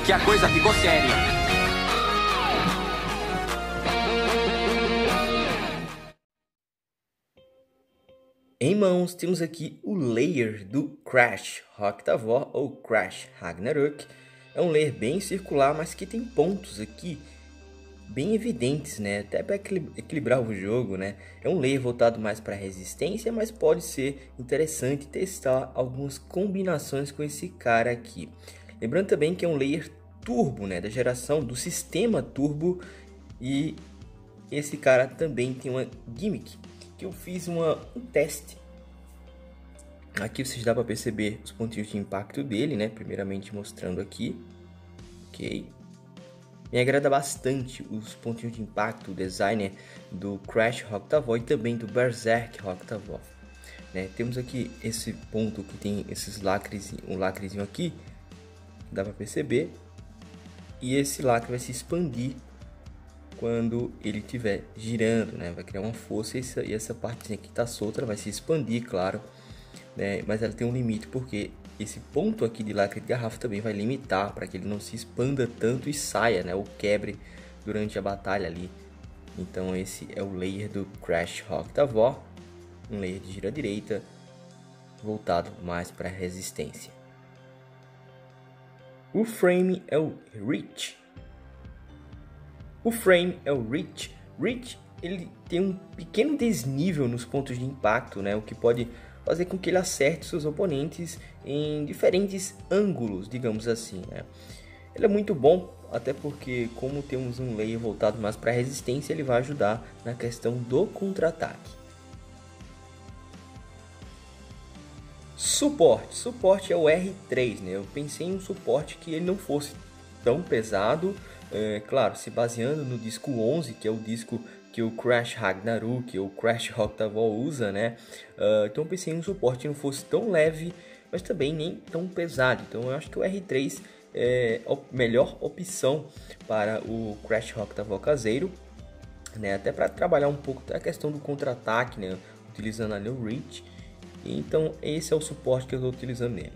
que a coisa ficou séria. Em mãos, temos aqui o layer do Crash Rock Tavor, ou Crash Ragnarok. É um layer bem circular, mas que tem pontos aqui bem evidentes, né? Até para equilibrar o jogo, né? É um layer voltado mais para resistência, mas pode ser interessante testar algumas combinações com esse cara aqui. Lembrando também que é um layer turbo, né? Da geração do sistema turbo, e esse cara também tem uma gimmick que eu fiz um teste. Aqui vocês dá para perceber os pontinhos de impacto dele, né? Primeiramente mostrando aqui, ok. Me agrada bastante os pontinhos de impacto, o designer do Crash Rock Tavor e também do Berserk Rock Tavor, né? Temos aqui esse ponto que tem esses lacres, um lacrezinho aqui, dá para perceber, e esse lacre vai se expandir quando ele estiver girando, né? Vai criar uma força e essa partezinha que está solta vai se expandir, claro, né? Mas ela tem um limite, porque esse ponto aqui de lacre de garrafa também vai limitar para que ele não se expanda tanto e saia, né? Ou quebre durante a batalha ali. Então esse é o layer do Crash Rock Tavor, um layer de gira direita voltado mais para resistência. O frame é o Reach. O frame é o Reach. Reach, ele tem um pequeno desnível nos pontos de impacto, né? O que pode fazer com que ele acerte seus oponentes em diferentes ângulos, digamos assim, né? Ele é muito bom, até porque como temos um layer voltado mais para resistência, ele vai ajudar na questão do contra-ataque. Suporte é o R3, né? Eu pensei em um suporte que ele não fosse tão pesado, claro, se baseando no disco 11, que é o disco que o Crash Ragnarok, ou Crash Rock Tavor usa, né? Então eu pensei em um suporte que não fosse tão leve, mas também nem tão pesado. Então eu acho que o R3 é a melhor opção para o Crash Rock Tavor caseiro, né? Até para trabalhar um pouco a questão do contra-ataque, né? Utilizando ali o Reach. Então esse é o suporte que eu estou utilizando nele.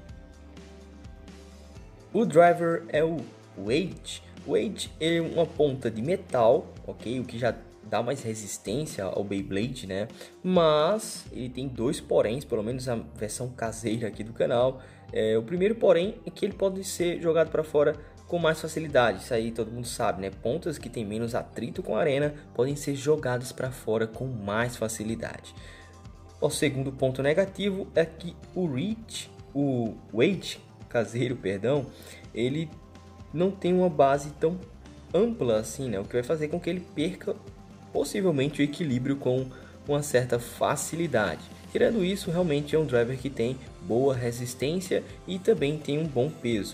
O driver é o Weight. O Weight é uma ponta de metal, ok? O que já dá mais resistência ao Beyblade, né? Mas ele tem dois poréns, pelo menos a versão caseira aqui do canal. O primeiro porém é que ele pode ser jogado para fora com mais facilidade. Isso aí todo mundo sabe, né? Pontas que tem menos atrito com a arena podem ser jogadas para fora com mais facilidade. O segundo ponto negativo é que o Weight caseiro, perdão, ele não tem uma base tão ampla assim, né? O que vai fazer com que ele perca possivelmente o equilíbrio com uma certa facilidade. Tirando isso, realmente é um driver que tem boa resistência e também tem um bom peso.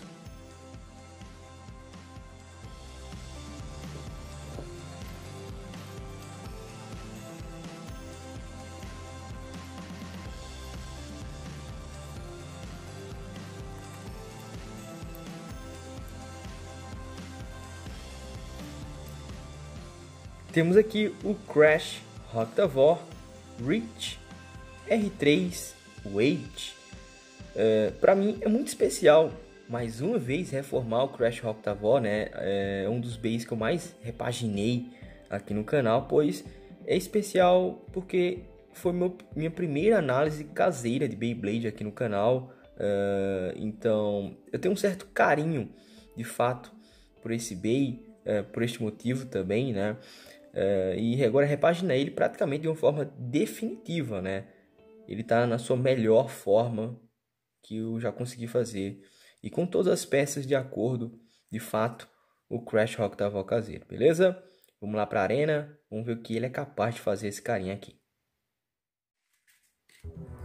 Temos aqui o Crash Rock Tavor Reach R3 Weight. Para mim é muito especial mais uma vez reformar o Crash Rock Tavor, né? É um dos bays que eu mais repaginei aqui no canal, pois é especial porque foi minha primeira análise caseira de Beyblade aqui no canal. Então eu tenho um certo carinho de fato por esse bay, por este motivo também, né? E agora repaginei ele praticamente de uma forma definitiva, né? Ele está na sua melhor forma que eu já consegui fazer. E com todas as peças de acordo, de fato, o Crash Rock Tavor caseiro, beleza? Vamos lá para a arena, vamos ver o que ele é capaz de fazer esse carinha aqui.